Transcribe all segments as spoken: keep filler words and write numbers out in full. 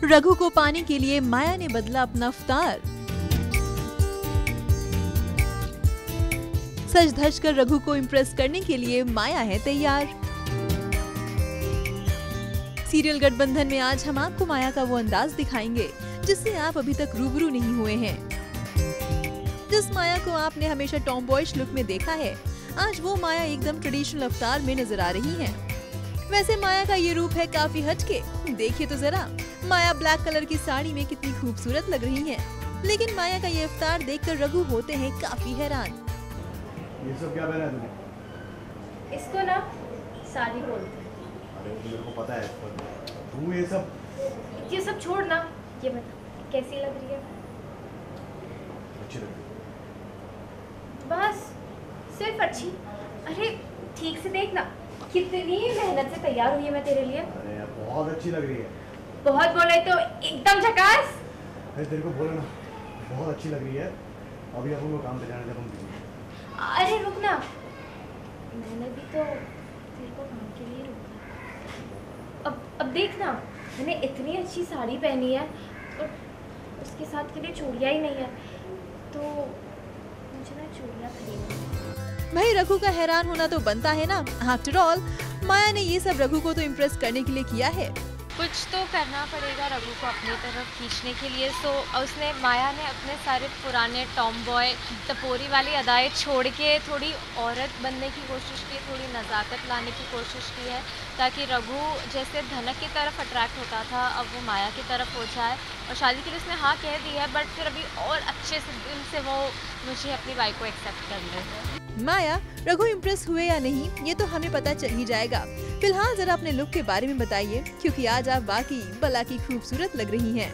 रघु को पाने के लिए माया ने बदला अपना अवतार। सज धज कर रघु को इम्प्रेस करने के लिए माया है तैयार। सीरियल गठबंधन में आज हम आपको माया का वो अंदाज दिखाएंगे जिससे आप अभी तक रूबरू नहीं हुए हैं। जिस माया को आपने हमेशा टॉम बॉयज लुक में देखा है, आज वो माया एकदम ट्रेडिशनल अवतार में नजर आ रही है। वैसे माया का ये रूप है काफी हटके। देखिए तो जरा, माया ब्लैक कलर की साड़ी में कितनी खूबसूरत लग रही है। लेकिन माया का ये अवतार देखकर रघु होते हैं काफी हैरान। ये सब क्या पहना है तूने? इसको ना साड़ी बोलते हैं। अरे तो मेरे को पता है, तू ये सब ये सब छोड़ ना, ये बता कैसी लग रही है? अच्छी लग रही है। बस सिर्फ अच्छी? अरे ठीक से देख ना, कितनी मेहनत से तैयार हुई है मैं तेरे लिए। अरे यार बहुत अच्छी लग रही है। बहुत बोले तो एकदम झकास। अरे तेरे को बोला ना, बहुत अच्छी लग रही है। अभी अपन को काम पे जाना है। अरे रुक ना, मैंने भी तो तेरे को काम के लिए रोका। अब अब देख ना, मैंने इतनी अच्छी साड़ी पहनी है और उसके साथ के लिए चूड़ियाँ ही नहीं है, तो मुझे ना चूड़ियाँ खरीदनी। भाई रघु का हैरान होना तो बनता है ना। आफ्टर ऑल माया ने ये सब रघु को तो इम्प्रेस करने के लिए किया है। कुछ तो करना पड़ेगा रघु को अपनी तरफ खींचने के लिए। सो उसने माया ने अपने सारे पुराने टॉम बॉय टपोरी वाली अदाएँ छोड़ के थोड़ी औरत बनने की कोशिश की, थोड़ी नज़ाकत लाने की कोशिश की है, ताकि रघु जैसे धनक की तरफ अट्रैक्ट होता था अब वो माया की तरफ हो जाए। और शादी के लिए उसने हाँ कह दी है, बट फिर अभी और अच्छे से दिल से वो मुझे अपनी वाइफ को एक्सेप्ट कर ले। माया रघु इम्प्रेस हुए या नहीं ये तो हमें पता चल ही जाएगा। फिलहाल जरा अपने लुक के बारे में बताइए, क्योंकि आज आप वाकई बला की खूबसूरत लग रही हैं।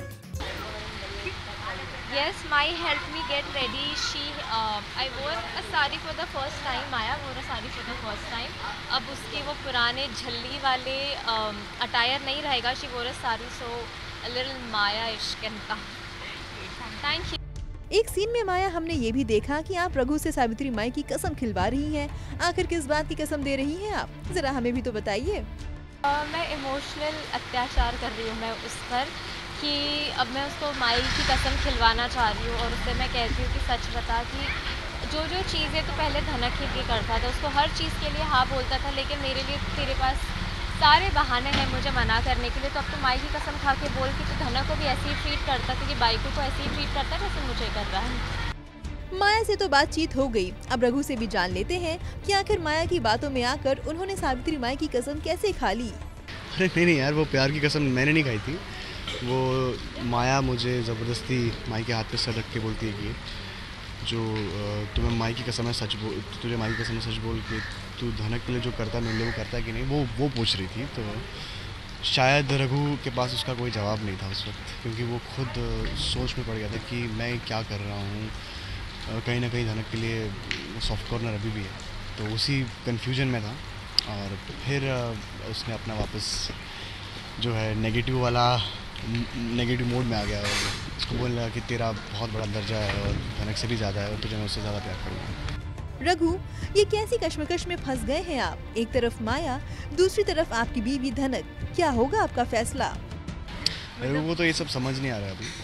Yes, Mai helped me get ready. She, uh, I wore a sari for the first time. Maya wore a sari for the first time. अब उसके वो पुराने झल्ली वाले अटायर नहीं रहेगा. She wore a sari, so a little Maya-ish can come. Thank you. एक scene में माया हमने ये भी देखा कि आप रघु से सावित्री माई की कसम खिलवा रही हैं। आखिर किस बात की कसम दे रही हैं आप, जरा हमें भी तो बताइए। uh, मैं इमोशनल अत्याचार कर रही हूँ मैं उस पर, कि अब मैं उसको माई की कसम खिलवाना चाह रही हूँ और उससे मैं कहती हूँ कि सच बता कि जो जो चीज़ें तो पहले धनक ही करता था, उसको हर चीज़ के लिए हाँ बोलता था, लेकिन मेरे लिए तेरे पास सारे बहाने हैं मुझे मना करने के लिए। तो अब तो माई की कसम खा के बोल कि तो धनक को भी ऐसे ही ट्रीट करता था कि बाइको को ऐसे ही ट्रीट करता है जैसे मुझे कर रहा है। माया से तो बातचीत हो गई, अब रघु से भी जान लेते हैं कि आखिर माया की बातों में आकर उन्होंने सावित्री माई की कसम कैसे खा ली। अरे नहीं नहीं यार, वो प्यार की कसम मैंने नहीं खाई थी। वो माया मुझे ज़बरदस्ती माई के हाथ पे सर रख के बोलती है कि जो तुम्हें माई की कसम है सच बोल, तुझे माई की कसम है सच बोल के तू धनक के लिए जो करता है मेरे लिए वो करता है कि नहीं, वो वो पूछ रही थी। तो शायद रघु के पास उसका कोई जवाब नहीं था उस वक्त, क्योंकि वो खुद सोच में पड़ गया था कि मैं क्या कर रहा हूँ। कहीं ना कहीं धनक के लिए सॉफ्ट कॉर्नर अभी भी है, तो उसी कन्फ्यूजन में था। और फिर उसने अपना वापस जो है नेगेटिव वाला नेगेटिव मोड में आ गया और उसको बोलने लगा कि तेरा बहुत बड़ा दर्जा है और धनक से भी ज़्यादा है और तुझे मैं उससे ज़्यादा प्यार करूँगा। रघु, ये कैसी कश्मकश में फंस गए हैं आप? एक तरफ माया, दूसरी तरफ आपकी बीवी धनक, क्या होगा आपका फैसला? मेरे को तो ये सब समझ नहीं आ रहा अभी,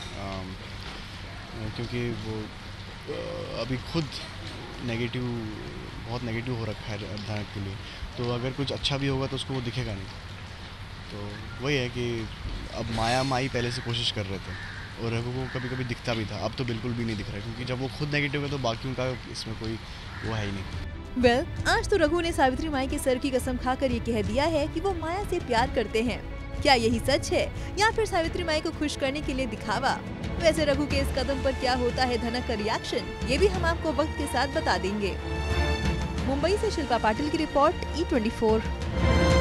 आ, क्योंकि वो आ, अभी खुद नेगेटिव बहुत नेगेटिव हो रखा है धनक के लिए। तो अगर कुछ अच्छा भी होगा तो उसको वो दिखेगा नहीं। तो वही है कि अब माया माई पहले से कोशिश कर रहे थे और रघु को कभी कभी दिखता भी था, अब तो बिल्कुल भी नहीं दिख रहा है, क्योंकि जब वो खुद नेगेटिव है तो बाकियों का इसमें कोई वो है ही नहीं। वेल well, आज तो रघु ने सावित्री माई के सर की कसम खाकर ये कह दिया है कि वो माया से प्यार करते हैं। क्या यही सच है या फिर सावित्री माई को खुश करने के लिए दिखावा? वैसे रघु के इस कदम पर क्या होता है धनक का रिएक्शन, ये भी हम आपको वक्त के साथ बता देंगे। मुंबई से शिल्पा पाटिल की रिपोर्ट, ई ट्वेंटी फोर।